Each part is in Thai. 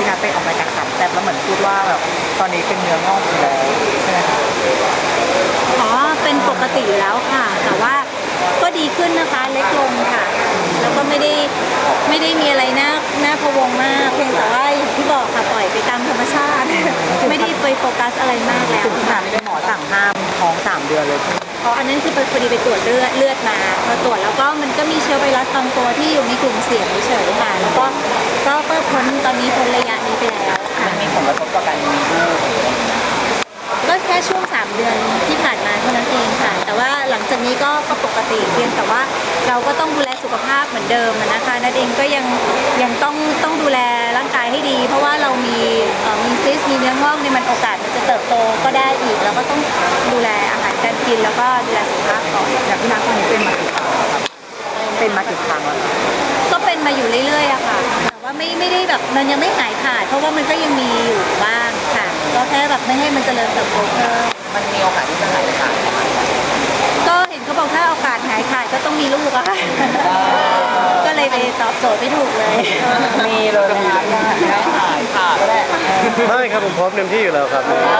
นัทไปออกรายการสามแซ่บแล้วเหมือนพูดว่าแบบตอนนี้เป็นเนื้องอกอยู่แล้วใช่ไหมคะอ๋อเป็นปกติอยู่แล้วค่ะแต่ว่าก็ดีขึ้นนะคะเล็กลงค่ะแล้วก็ไม่ได้มีอะไรน่าพะวงมากเพียงแต่ว่าอย่างที่บอกค่ะปล่อยไปตามธรรมชาติไม่ได้ไปโฟกัสอะไรมากแล้วถึงขนาดที่หมอสั่งห้ามท้อง3 เดือนเลยเพราะอันนั้นคือพอดีไปตรวจเลือดมาพอตรวจแล้วก็มันก็มีเชื้อไวรัสบางตัวที่อยู่ในกลุ่มเสี่ยงเฉยๆค่ะแล้วก็พ้นตอนนี้พ้นระยะนี้ไปแล้วมันมีผลกระทบต่อการมีลูกก็แค่ช่วง3 เดือนที่ผ่านมาเท่านั้นเองค่ะแต่ว่าหลังจากนี้ก็ปกติเพียงแต่ว่าเราก็ต้องดูแลสุขภาพเหมือนเดิมนะคะนั่นเองก็ยังต้องดูแลร่างกายให้ดีเพราะว่าเรามีซิสมีเนื้องอกในมันโอกาสมันจะเติบโตก็ได้อีกแล้วก็ต้องดูแลอาหารการกินแล้วก็ดูแลสุขภาพก่อนอย่างพี่นัทตอนนี้เป็นมากี่ครั้งแล้วก็เป็นมาอยู่เรื่อยๆอะค่ะแต่ว่าไม่ได้แบบมันยังไม่หายขาดเพราะว่ามันก็ยังมีอยู่บ้างค่ะก็แค่แบบไม่ให้มันเจริญเติบโตเพิ่มมันมีโอกาสที่จะหายขาดก็เห็นเขาบอกถ้าโอกาสหายขาดก็ต้องมีลูกอะค่ะก็เลยไปตอบโจทย์ไม่ถูกเลยมีเลยนะคะไม่หายขาดก็ได้ไม่ครับผมพร้อมเต็มที่อยู่แล้วครับ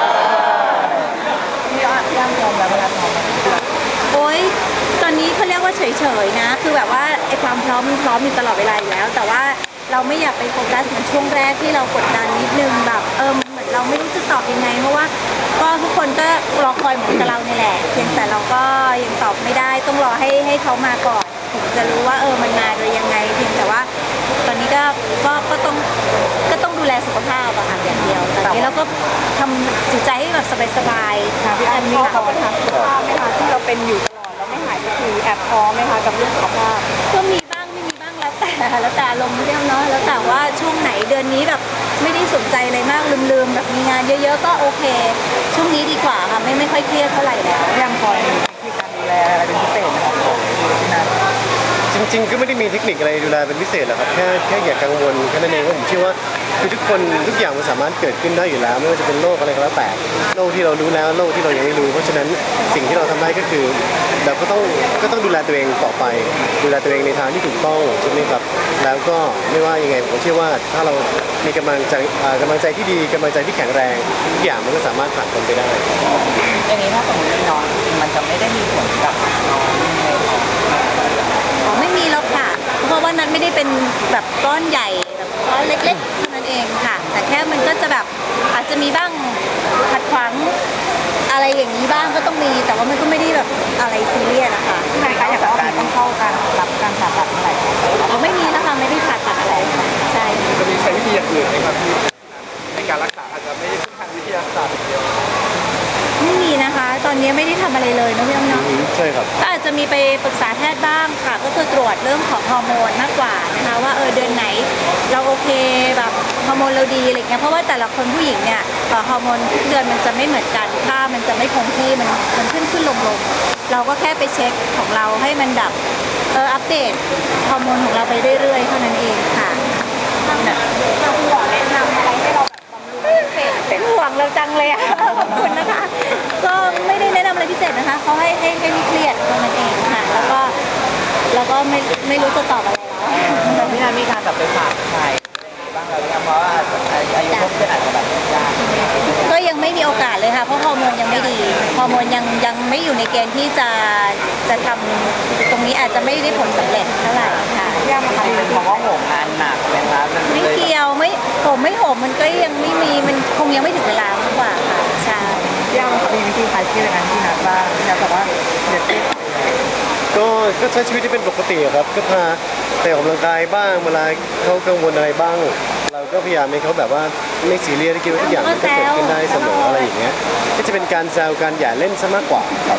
พี่ย่างยอมแล้วนะคะโอ้ยตอนนี้เขาเรียกว่าเฉยๆนะคือแบบว่าไอ้ความพร้อมมันพร้อมอยู่ตลอดเวลาอยู่แล้วแต่ว่าเราไม่อยากไปโฟกัสเหมือนช่วงแรกที่เรากดดันนิดนึงแบบเหมือนเราไม่รู้จะตอบยังไงเพราะว่าก็ทุกคนก็รอคอยเหมือนกับเราเนี่ยแหละเพียงแต่เราก็ยังตอบไม่ได้ต้องรอให้เขามาก่อนถึงจะรู้ว่ามันมาโดยยังไงเพียงแต่ว่าตอนนี้ก็ต้องดูแลสุขภาพอะค่ะอย่างเดียวตอนนี้เราก็ทำจิตใจให้แบบสบายๆค่ะพี่อันมีเขาปัญหาสุขภาพไหมคะที่เราเป็นอยู่ตลอดแล้วไม่หายสักทีแอบท้อไหมคะกับเรื่องสุขภาพก็มีบ้างไม่มีบ้างแล้วแต่อารมณ์เรื่องเนาะแล้วแต่ว่าช่วงไหนเดือนนี้แบบไม่ได้สนใจอะไรมากลืมแบบมีงานเยอะๆก็โอเคช่วงนี้ดีกว่าค่ะไม่ค่อยเครียดเท่าไหร่แล้วยังพอมีเทคนิคการดูแลอะไรเป็นพิเศษไหมคะพี่นัทจริงๆก็ไม่ได้มีเทคนิคอะไรดูแลเป็นพิเศษหรอกครับแค่อย่ากังวลแค่นั้นเองว่าผมเชื่อว่าคือทุกคนทุกอย่างมันสามารถเกิดขึ้นได้อยู่แล้วไม่ว่าจะเป็นโรคอะไรก็แล้วแต่โรคที่เรารู้แล้วโรคที่เรายังไม่รู้เพราะฉะนั้นสิ่งที่เราทำได้ก็คือเราก็ต้องดูแลตัวเองต่อไปดูแลตัวเองในทางที่ถูกต้องใช่ไหมครับแล้วก็ไม่ว่ายังไงผมเชื่อว่าถ้าเรามีกำลังใจที่ดีกำลังใจที่แข็งแรงทุกอย่างมันก็สามารถผ่านพ้นไปได้อย่างนี้ถ้าสมมติมีน้องมันจะไม่ได้มีผลกับน้องในท้องไม่มีแล้วค่ะเพราะว่านั้นไม่ได้เป็นแบบก้อนใหญ่แบบก้อนเล็กๆเท่านั้นเองค่ะแต่แค่มันก็จะแบบอาจจะมีบ้างขัดขวางอะไรอย่างนี้บ้างก็ต้องมีแต่ว่ามันก็ไม่ได้แบบอะไรซีเรียสนะคะที่ไหนคะอยากจะต้องเข้าการรับการผ่าตัดอะไรไม่มีนะคะไม่ได้ผ่าตัดอะไรใช่จะมีใช้วิธีอย่างอื่นไหมครับพี่ในการรักษาอาจจะไม่ได้พึ่งทางวิทยาศาสตร์อย่างเดียวไม่มีนะคะตอนนี้ไม่ได้ทำอะไรเลยนะพี่อ้อมเนาะใช่ครับก็อาจจะมีไปปรึกษาแพทย์บ้างค่ะก็คือตรวจเรื่องของฮอร์โมนมากกว่านะคะว่าเดือนไหนเราโอเคแบบฮอร์โมนเราดีอะไรเงี้ยเพราะว่าแต่ละคนผู้หญิงเนี่ยฮอร์โมนทุกเดือนมันจะไม่เหมือนกันค่ามันจะไม่คงที่มันขึ้นลงเราก็แค่ไปเช็คของเราให้มันแบบอัปเดตฮอร์โมนของเราไปเรื่อยๆเท่านั้นเองค่ะเราคุณหมอแนะนำอะไรให้เราเป็นห่วงเราจังเลยอ่ะขอบคุณนะคะก็ไม่ได้แนะนำอะไรพิเศษนะคะเขาให้ไม่เครียดเท่านั้นเองค่ะแล้วก็ไม่รู้จะตอบอะไรแล้วพี่นัทมีการแบบไปฝากใครบ้างแล้วเนี่ยเพราะว่าอายุเพิ่มขึ้นอาจจะแบบยากก็ยังไม่มีโอกาสเลยค่ะเพราะฮอร์โมนยังไม่ดีฮอร์โมนยังไม่อยู่ในเกณฑ์ที่จะทำตรงนี้อาจจะไม่ได้ผลสำเร็จเท่าไหร่ค่ะยากมากเป็นเพราะว่าโหมงานหนักไหมคะไม่เกี่ยวไม่โหมมันก็ยังไม่มีมันคงยังไม่ถึงเวลามากกว่าค่ะใช่ยากมีวิธีคลายเครียดในการที่นัดบ้างที่นัดแบบว่าเด็ดก็ใช้ชีวิตที่เป็นปกติครับก็พาไปออกกำลังกายบ้างเวลาเขากังวลอะไรบ้างเราก็พยายามให้เขาแบบว่าไม่ซีเรียสคิดว่าทุกอย่างมันก็เกิดขึ้นได้เสมออะไรอย่างเงี้ยก็จะเป็นการแซวการหย่าเล่นซะมากกว่าครับ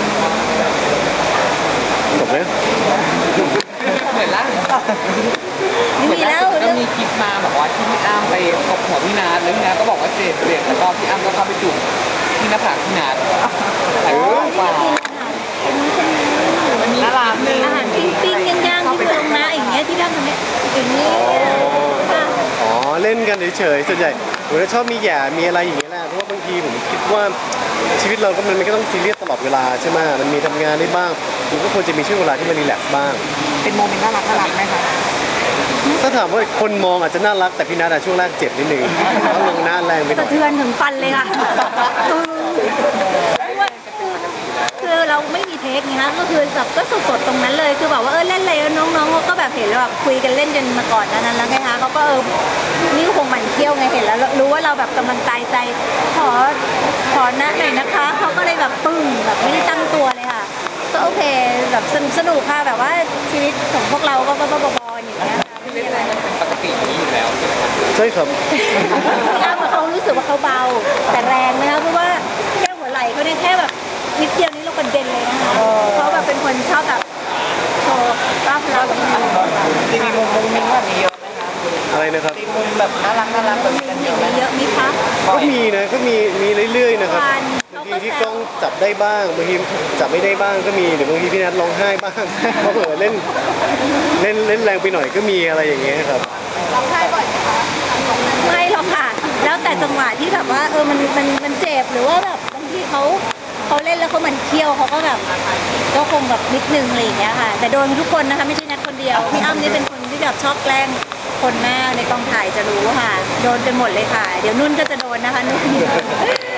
จบไหมเหมือนล่ามีแล้วก็มีคลิปมาบอกว่าที่พี่อ้ำไปตบหัวพี่นัทแล้วพี่นัทก็บอกว่าเจ็บแล้วก็พี่อ้ำก็เข้าไปจุ่มที่หน้าผากพี่นัทน่ารักนึงอาหารปิ้งย่างที่ลงนะอย่างเงี้ยที่ทำแบบนี้อย่างนี้อ๋อเล่นกันเฉยๆส่วนใหญ่ผมจะชอบมีแย่มีอะไรอย่างเงี้ยแหละเพราะว่าบางทีผมคิดว่าชีวิตเราก็มันไม่ต้องซีเรียสตลอดเวลาใช่ไหมมันมีทำงานได้บ้างมันก็ควรจะมีช่วงเวลาที่มันรีแลกซ์บ้างเป็นโมเมนต์น่ารักไหมคะถ้าถามว่าคนมองอาจจะน่ารักแต่พี่นัทช่วงแรกเจ็บนิดนึงเพราะลงหน้าแรงไปหน่สะอยเทือนถึงฟันเลยค่ะคือเราไม่มีเทคไงคะก็คือแบบก็สดๆตรงนั้นเลยคือแบบว่าเล่นอะไรน้องๆเขาก็แบบเห็นแล้วแบบคุยกันเล่นกันมาก่อนนั้นแล้วไงคะเขาก็นี่คงหมั่นเที่ยวไงเห็นแล้วรู้ว่าเราแบบกำลังตายใจขอหน้าหน่อยนะคะเขาก็เลยแบบปึ้งแบบไม่ได้ตั้งตัวเลยค่ะก็โอเคแบบสนุกค่ะแบบว่าชีวิตของพวกเราก็บ้าๆบอๆอย่างเงี้ยค่ะไม่มีอะไรเป็นปกตินี้อยู่แล้วใช่ไหมครับใช่ครับพี่อ้ำเขารู้สึกว่าเขาเบาแต่แรงนะคะเพราะว่าแค่หัวไหล่เขาเนี่ยแค่แบบนิดเดียวนี้เรากระเด็นเลยนะคะเขาแบบเป็นคนชอบแบบโชว์กล้ามเราจริงๆมุมมิ้งแบบนี้เยอะไหมคะอะไรนะครับมีมุมแบบน่ารักแบบนี้กันเยออะย่างไหมนี้เยอะไหมคะก็มีนะก็มีเรื่อยๆนะครับวันบางเขาทีก็ที่แซกล้อวงจับได้บ้างบางทีจับไม่ได้บ้างก็มีหรือบางทีพี่นัทร้องไห้บ้างเพราะเผลอเล่นแรงไปหน่อยก็มีอะไรอย่างเงี้ยครับไม่หรอกค่ะ แล้วแต่จังหวะที่แบบว่ามันเจ็บหรือว่าแบบบางทีเขาเล่นแล้วเขาเหมือนเคี้ยวเขาก็แบบก็คงแบบนิดนึงอะไรอย่างเงี้ยค่ะ แต่โดนทุกคนนะคะไม่ใช่นัทคนเดียวพี่อ้ำนี่เป็นคนที่แบบชอบแกล้งคนมากในกองถ่ายจะรู้ค่ะ โดนกันหมดเลยค่ะ เดี๋ยวนุ่นก็จะโดนนะคะนุ่น